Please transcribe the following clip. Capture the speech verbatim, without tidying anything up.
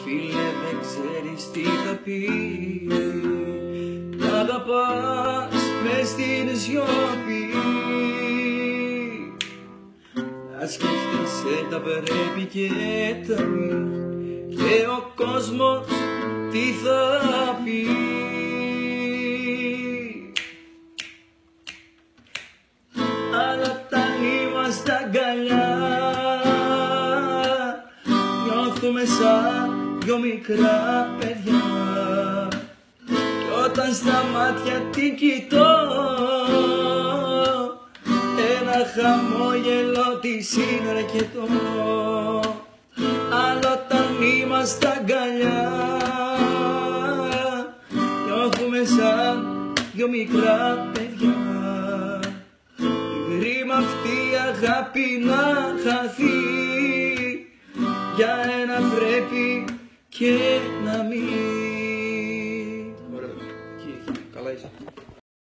φίλε δεν ξέρεις τι θα πει. Τ' αγαπάς μες στην σιωπή. Να σκέφτεσαι τα πρέπει και τα μη, και ο κόσμος τι θα πει. Αλλά όταν είμαστε αγκαλιά νιώθουμε σαν δυο μικρά παιδιά. Κι όταν στα μάτια την κοιτώ ένα χαμόγελο της είναι αρκετό. Αλλά όταν είμαστε αγκαλιά νιώθουμε σαν δυο μικρά παιδιά. Κρίμα αυτή η αγάπη να χαθεί, για ένα πρέπει και να μην. Ωραία, εκεί, καλά είσαι.